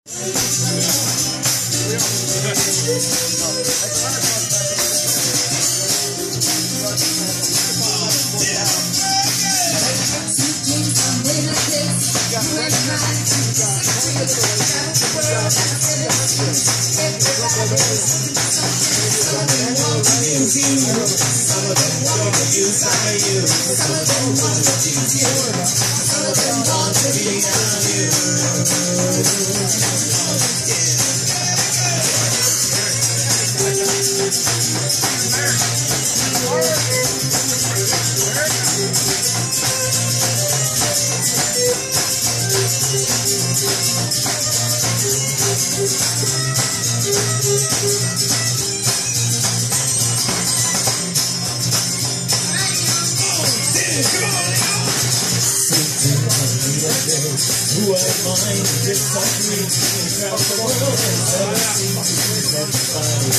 Who I find disagree across the world and seven seasons and find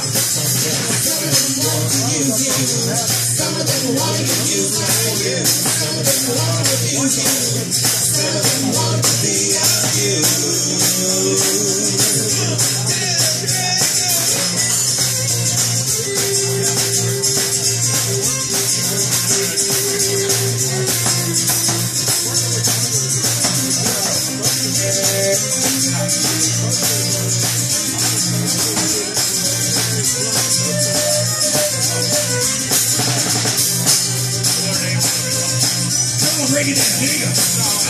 some of them want to use you, some of them want to abuse you, some of them want to be out you. Break it down, here you go.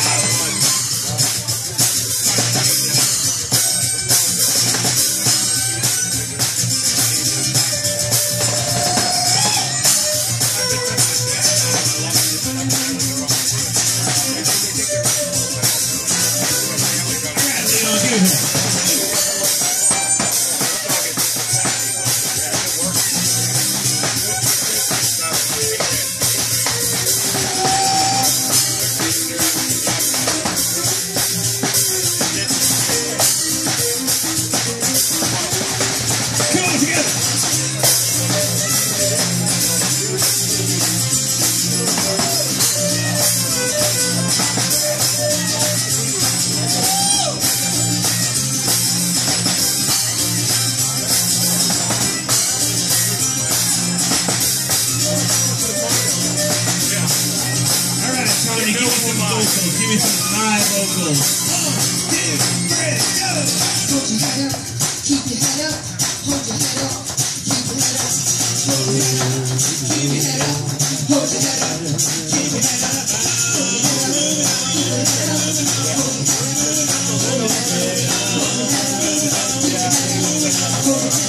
Give me some live vocals. 1, 2, 3, go! Hold your head up, keep your head up, hold your head up, keep your head up, hold your head up, keep your head up, hold your head up, keep your head up, hold your head up, keep your head up, hold your head up, hold your head up, hold your head up.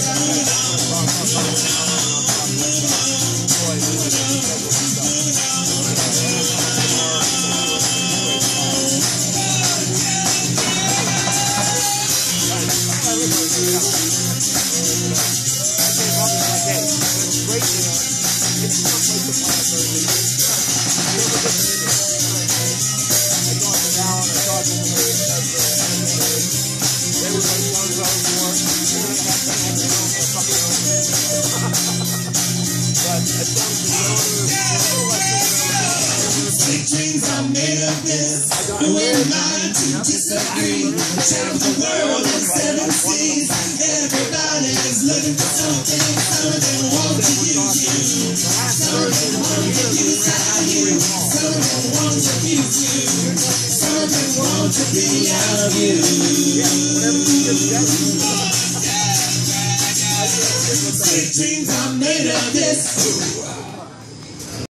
Dreams are made of this. Who am I to disagree? Shout the world and 7 seas. Everybody is looking for something. Some of them want to use you. Some of them want to use you. Some of them want to abuse you. Some of them want to be out of you. Dreams are made of this.